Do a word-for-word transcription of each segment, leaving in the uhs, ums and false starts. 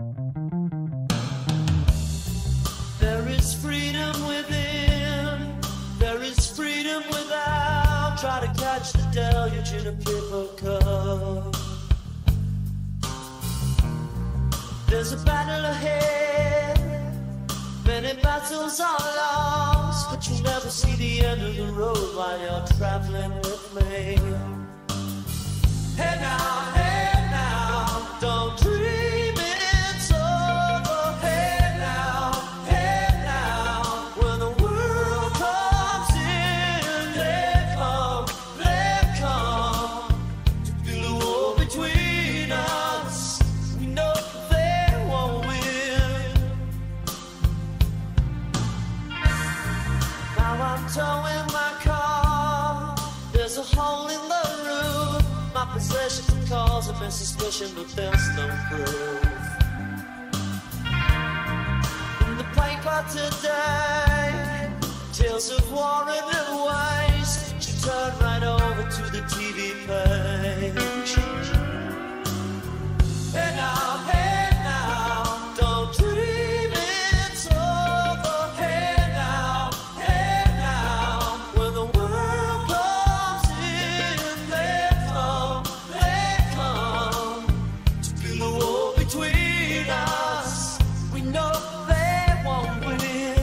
There is freedom within, there is freedom without. Try to catch the deluge in a paper cup. There's a battle ahead, many battles are lost, but you'll never see the end of the road while you're traveling with me. Hey now, hey now, don't dream it's over. Hey now, hey now, when the world comes in, they come, they come to build a wall between us. We know they won't win. Now I'm towing my car, there's a hole in the roof. My possession can cause a bit suspicion, but there's no proof. In the paper today, tales of war and waste. You turn right over to the T V page. Hey now, hey now, don't dream it's over. Hey now, hey now, when the world comes in, they come, they come to build a wall between us. We know they won't win.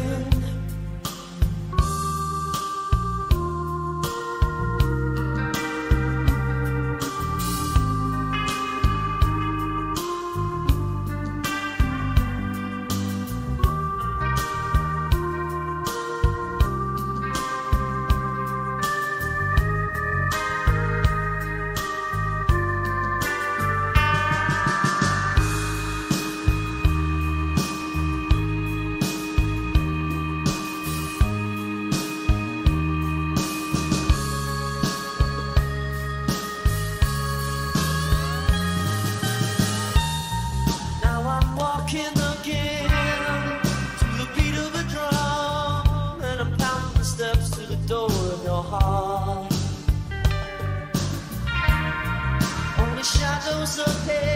Now I'm walking again to the beat of a drum, and I'm counting the steps to the door of your heart. Only shadows ahead.